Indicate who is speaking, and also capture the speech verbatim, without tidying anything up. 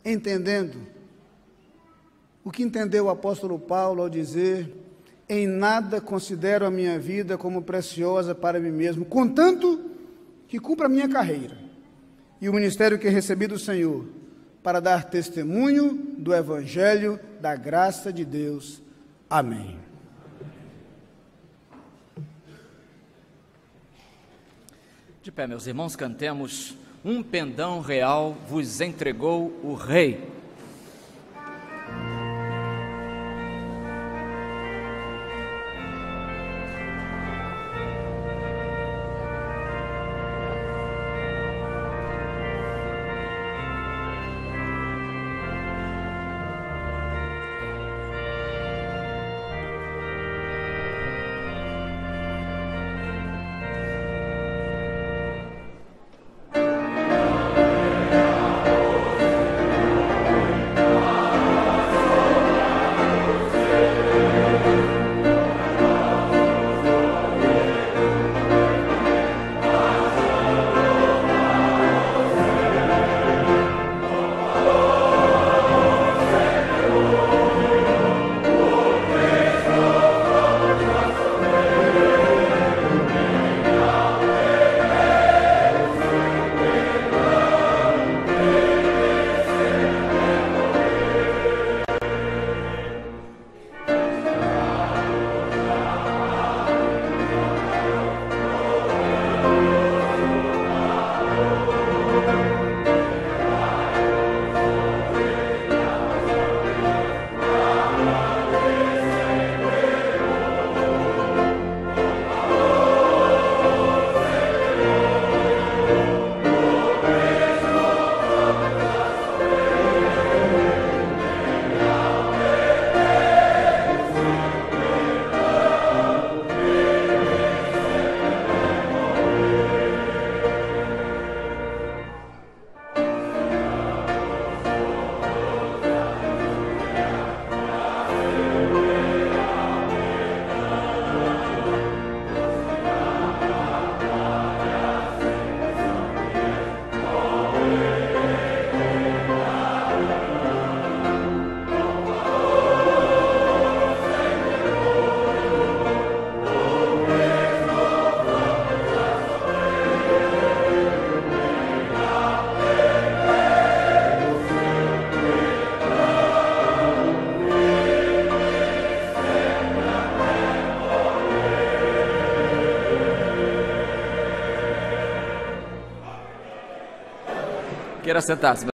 Speaker 1: entendendo o que entendeu o apóstolo Paulo ao dizer: em nada considero a minha vida como preciosa para mim mesmo, contanto que cumpra a minha carreira e o ministério que recebi do Senhor, para dar testemunho do Evangelho da graça de Deus. Amém.
Speaker 2: De pé, meus irmãos, cantemos Um Pendão Real vos entregou o Rei. Queira sentar-se.